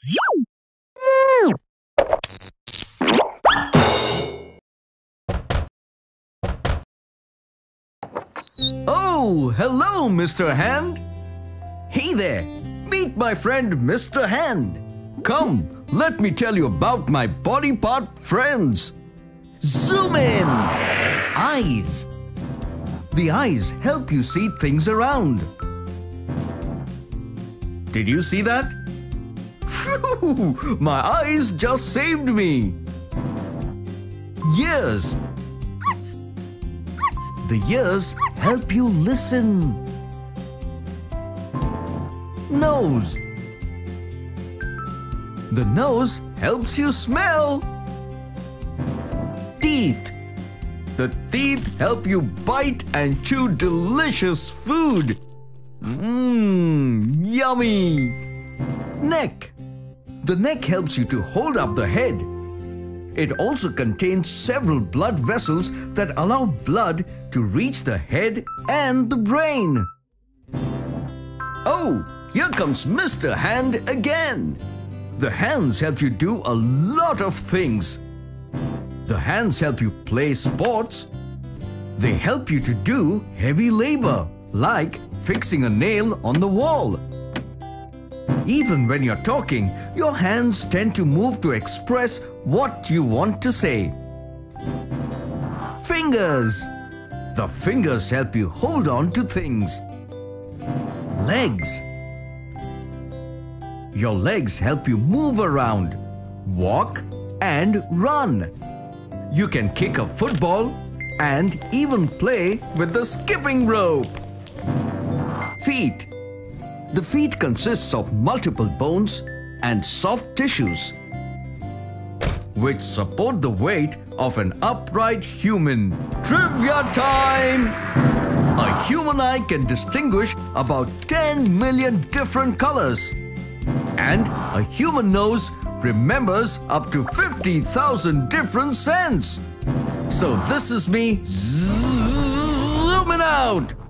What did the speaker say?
Oh, hello, Mr. Hand. Hey there, meet my friend Mr. Hand. Come, let me tell you about my body part friends. Zoom in. Eyes. The eyes help you see things around. Did you see that? Phew, my eyes just saved me. Ears. The ears help you listen. Nose. The nose helps you smell. Teeth. The teeth help you bite and chew delicious food. Yummy. Neck. The neck helps you to hold up the head. It also contains several blood vessels that allow blood to reach the head and the brain. Oh, here comes Mr. Hand again. The hands help you do a lot of things. The hands help you play sports. They help you to do heavy labor, like fixing a nail on the wall. Even when you're talking, your hands tend to move to express what you want to say. Fingers. The fingers help you hold on to things. Legs. Your legs help you move around, walk and run. You can kick a football and even play with the skipping rope. Feet. The feet consists of multiple bones and soft tissues which support the weight of an upright human. Trivia time! A human eye can distinguish about 10 million different colors. And a human nose remembers up to 50,000 different scents. So this is me zooming out.